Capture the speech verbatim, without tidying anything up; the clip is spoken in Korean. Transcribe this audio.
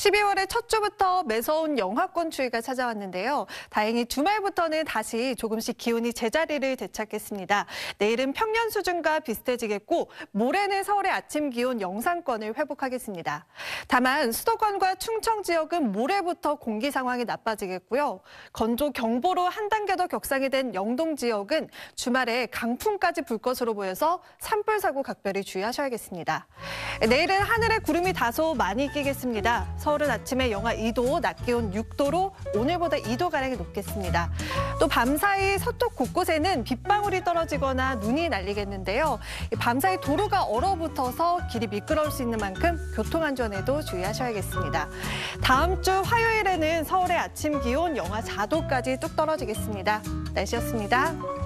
십이월의 첫 주부터 매서운 영하권 추위가 찾아왔는데요. 다행히 주말부터는 다시 조금씩 기온이 제자리를 되찾겠습니다. 내일은 평년 수준과 비슷해지겠고 모레는 서울의 아침 기온 영상권을 회복하겠습니다. 다만 수도권과 충청 지역은 모레부터 공기 상황이 나빠지겠고요. 건조 경보로 한 단계 더 격상이 된 영동 지역은 주말에 강풍까지 불 것으로 보여서 산불 사고 각별히 주의하셔야겠습니다. 내일은 하늘에 구름이 다소 많이 끼겠습니다. 서울은 아침에 영하 이 도, 낮 기온 육 도로 오늘보다 이 도가량이 높겠습니다. 또 밤사이 서쪽 곳곳에는 빗방울이 떨어지거나 눈이 날리겠는데요. 밤사이 도로가 얼어붙어서 길이 미끄러울 수 있는 만큼 교통안전에도 주의하셔야겠습니다. 다음 주 화요일에는 서울의 아침 기온 영하 사 도까지 뚝 떨어지겠습니다. 날씨였습니다.